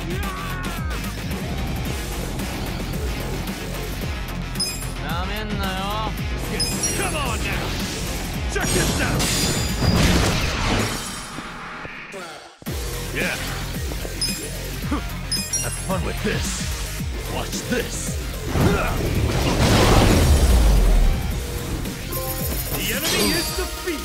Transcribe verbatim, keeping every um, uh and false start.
남했나요? Come on now! Check this out! Yeah. Have fun with this. Watch this. The enemy is defeated!